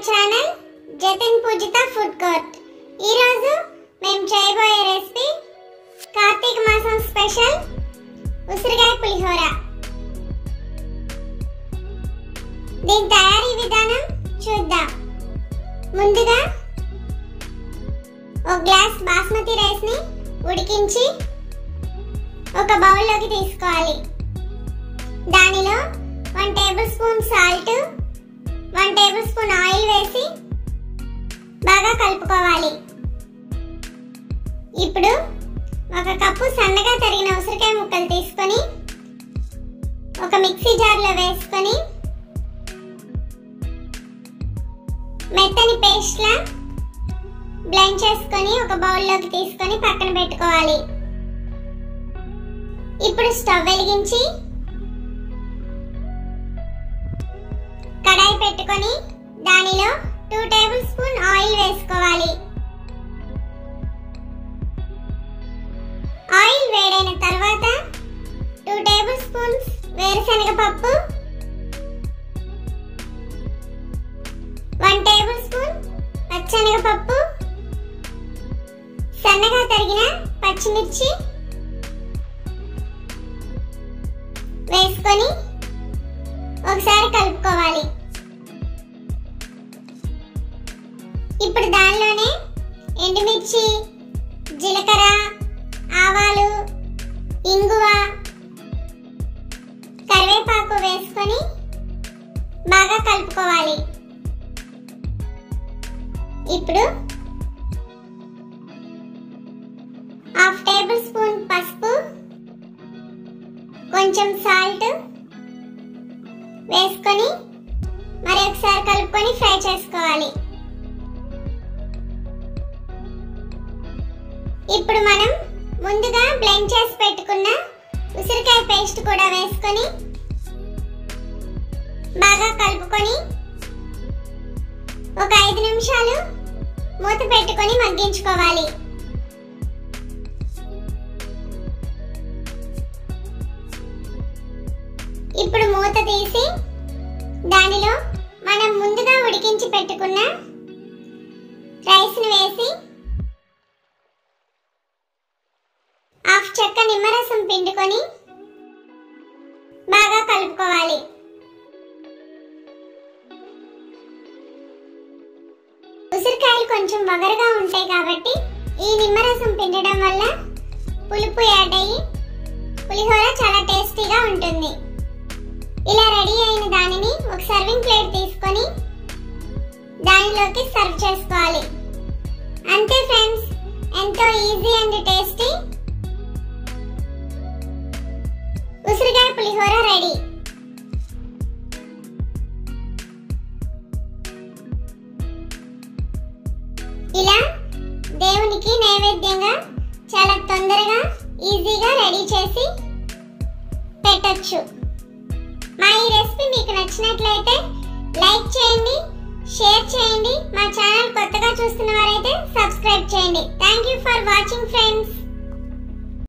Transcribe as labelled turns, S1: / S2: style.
S1: Channel Jatin Poojitha food court. ఈ రోజు మేము చేయబోయే రెసిపీ కార్తీక మాసం స్పెషల్ ఉసిరికాయ పులిహోర. దీని తయారీ విధానం చూద్దాం. ముందుగా ఒక గ్లాస్ బాస్మతి రైస్ ని ఉడికించి ఒక బౌల్ లోకి తీసుకోవాలి. దానిలో 1 table spoon salt, 1 table spoon oil వేసి బాగా కలుపుకోవాలి. ఇప్పుడు ఒక కప్పు సన్నగా తరిగిన ఉసిరికాయ ముక్కలు తీసుకొని ఒక మిక్సీ జార్లో వేసుకొని మెత్తని పేస్ట్ లా బ్లెండ్ చేసుకొని ఒక బౌల్లోకి తీసుకొని పక్కన పెట్టుకోవాలి. ఇప్పుడు స్టవ్ వెలిగించి కడాయి పెట్టుకొని దానిలో 2 టేబుల్ స్పూన్ ఆయిల్ వేసుకోవాలి. ఆయిల్ వేడైన తర్వాత 2 టేబుల్ స్పూన్స్ వేరుశనగ పప్పు, 1 టేబుల్ స్పూన్ పచ్చనగ పప్పు, సన్నగా తరిగిన పచ్చిమిర్చి వేసుకొని ఒకసారి కలుపుకోవాలి. ఇప్పుడు దానిలోనే ఎండుమిర్చి, జీలకర్ర, ఆవాలు, ఇంగువ, కరివేపాకు వేసుకొని బాగా కలుపుకోవాలి. ఇప్పుడు 1/2 టేబుల్ స్పూన్ పసుపు, కొంచెం సాల్ట్ వేసుకొని మరి ఒకసారి కలుపుకొని ఫ్రై చేసుకోవాలి. ఇప్పుడు మనం ముందుగా బ్లెండ్ చేసి పెట్టుకున్న ఉసిరికాయ పేస్ట్ కూడా వేసుకొని బాగా కలుపుకొని ఒక 5 నిమిషాలు మూత పెట్టుకొని మగ్గించుకోవాలి. ఇప్పుడు మూత తీసి దానిలో మనం ముందుగా ఉడికించి పెట్టుకున్న రైస్ ని వేసి 1/2 చెక్క నిమ్మరసం పిండుకొని బాగా కలుపుకోవాలి. ఉసిరికాయలు కొంచెం వగరుగా ఉంటాయి కాబట్టి ఈ నిమ్మరసం పిండడం వల్ల పులుపు యాడ్ అయ్యి పులిహోర చాలా టేస్టీగా ఉంటుంది. ఇలా రెడీ అయిన దానిని ఒక సర్వింగ్ ప్లేట్ తీసుకొని దానిలోకి సర్వ్ చేసుకోవాలి. అంతే ఫ్రెండ్స్, ఎంతో ఈజీ అండ్ టేస్టీ ఉసిరికాయ పులిహోర రెడీ. ఇలా దేవునికి నైవేద్యంగా చాలా తొందరగా ఈజీగా రెడీ చేసి పెట్టొచ్చు. మా ఈ రెసిపీ మీకు నచ్చినట్లయితే లైక్ చేయండి, షేర్ చేయండి. మా ఛానల్ కొత్తగా చూస్తున్న వారైతే సబ్స్క్రైబ్ చేయండి. Thank you for watching friends.